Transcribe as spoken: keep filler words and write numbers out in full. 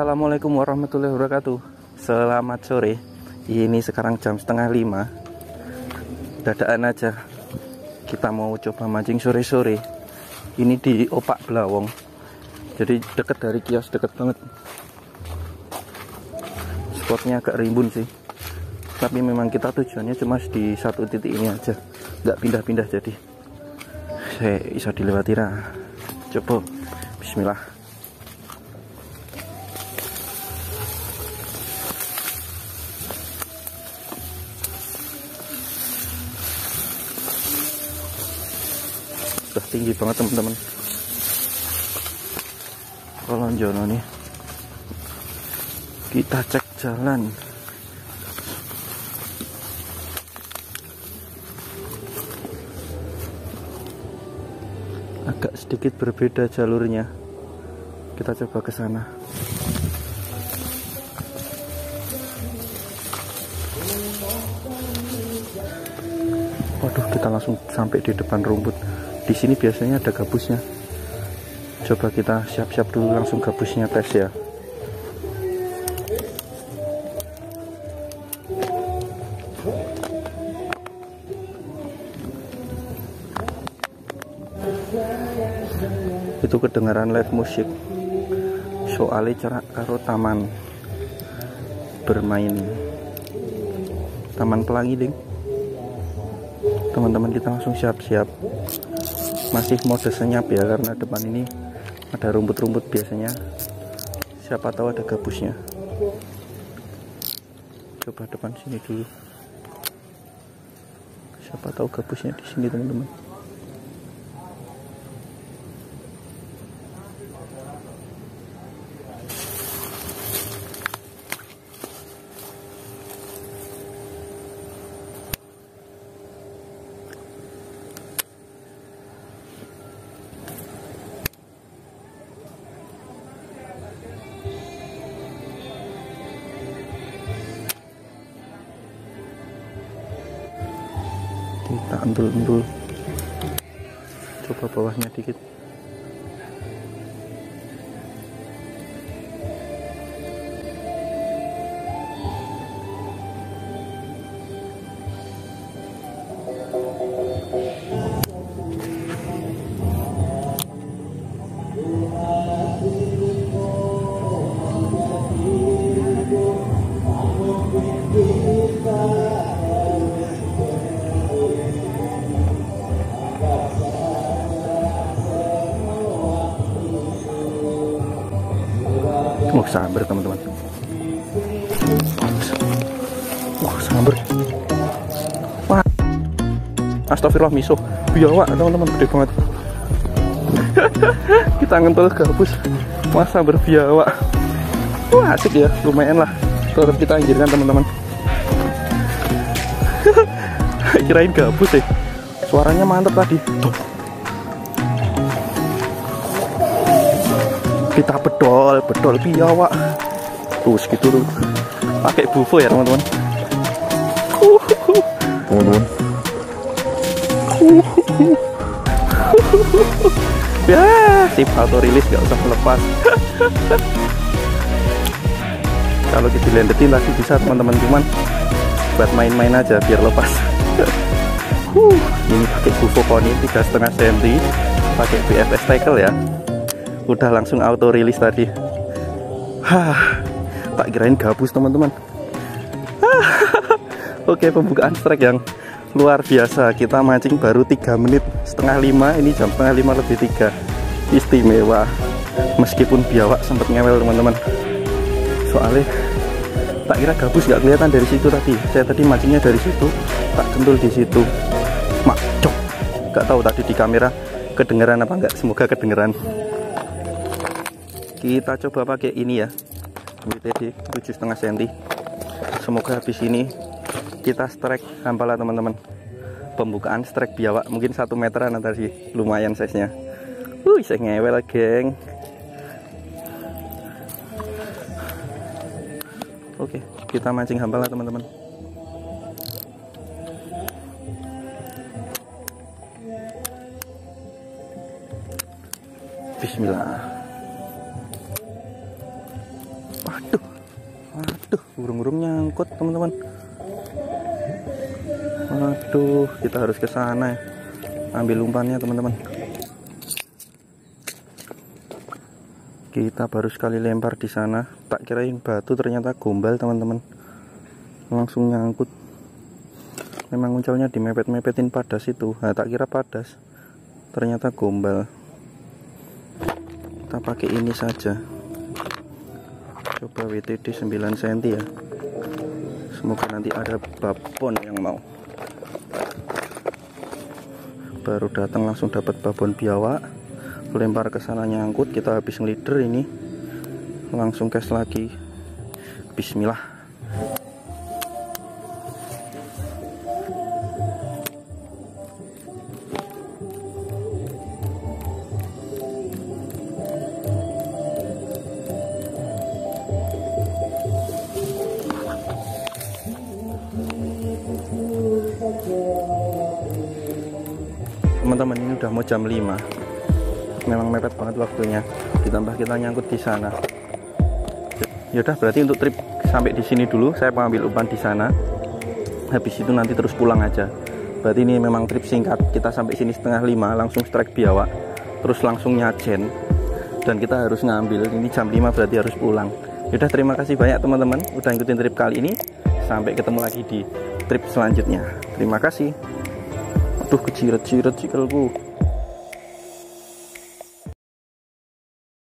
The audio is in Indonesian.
Assalamualaikum warahmatullahi wabarakatuh. Selamat sore. Ini sekarang jam setengah lima. Dadakan aja kita mau coba mancing sore-sore. Ini di Opak Blawong. Jadi deket dari kios, deket banget. Spotnya agak rimbun sih. Tapi memang kita tujuannya cuma di satu titik ini aja, nggak pindah-pindah. Jadi saya bisa dilewati lah. Coba bismillah. Sudah tinggi banget teman-teman. Kolon jono nih. Kita cek jalan. Agak sedikit berbeda jalurnya. Kita coba ke sana. Waduh, kita langsung sampai di depan rumput. Di sini biasanya ada gabusnya. Coba kita siap-siap dulu, langsung gabusnya tes ya. Itu kedengaran live musik. Soalnya cara karo taman bermain, taman pelangi ding. Teman-teman kita langsung siap-siap. Masih mode senyap ya, karena depan ini ada rumput-rumput biasanya. Siapa tahu ada gabusnya. Coba depan sini dulu. Siapa tahu gabusnya di sini teman-teman. Kita endul-endul. Coba bawahnya dikit. Oh, sambar teman-teman. Wah, sambar. Wah. Astagfirullah, miso. Biawak teman-teman, gede banget. Kita ngentol gabus. Wah, sambar biawak. Wah, asik ya, lumayan lah. Tetap kita anjirkan teman-teman. Kirain gabus deh. Suaranya mantep tadi. Tuh. Kita bedol, bedol biawak. Tuh segitu tuh. Pakai bufo ya teman-teman. Teman-teman. Ya, sip, auto rilis, gak usah melepas. Kalau kita landetin lagi bisa teman-teman, cuman buat main-main aja biar lepas. Ini pakai bufo poni tiga koma lima sentimeter, pakai B F S tackle ya. Udah langsung auto rilis tadi. Hah, tak kirain gabus teman-teman. Oke, pembukaan strike yang luar biasa. Kita mancing baru tiga menit, setengah lima. Ini jam setengah lima lebih tiga. Istimewa. Meskipun biawak sempat ngewel teman-teman. Soalnya tak kira gabus gak kelihatan dari situ tadi. Saya tadi mancingnya dari situ, tak kentul di situ. Macok. Gak tahu tadi di kamera kedengeran apa enggak. Semoga kedengeran. Kita coba pakai ini ya, W T D tujuh koma lima sentimeter. Semoga habis ini kita strike hampala teman-teman. Pembukaan strike biawak mungkin satu meteran tadi, lumayan size nya. Wih, saya ngewel geng. Oke, kita mancing hampala teman-teman. Bismillah. burung-burung nyangkut teman-teman. Aduh, kita harus ke sana ya, ambil umpannya teman-teman. Kita baru sekali lempar di sana, tak kirain batu, ternyata gombal teman-teman, langsung nyangkut. Memang uncalnya dimepet-mepetin padas itu, nah, tak kira padas, ternyata gombal. Kita pakai ini saja, coba W T D sembilan sentimeter ya, semoga nanti ada babon yang mau. Baru datang langsung dapat babon biawak, lempar ke sana nyangkut. Kita habis ngelider ini, langsung cast lagi. Bismillah. Teman-teman, ini udah mau jam lima. Memang mepet banget waktunya, ditambah kita nyangkut di sana. Yaudah, berarti untuk trip sampai di sini dulu. Saya mau ambil umpan di sana, habis itu nanti terus pulang aja. Berarti ini memang trip singkat. Kita sampai sini setengah lima, langsung strike biawak, terus langsung nyajen, dan kita harus ngambil. Ini jam lima, berarti harus pulang. Yaudah, terima kasih banyak teman-teman udah ngikutin trip kali ini. Sampai ketemu lagi di trip selanjutnya. Terima kasih. Aduh, kejiret-jiret sikelku.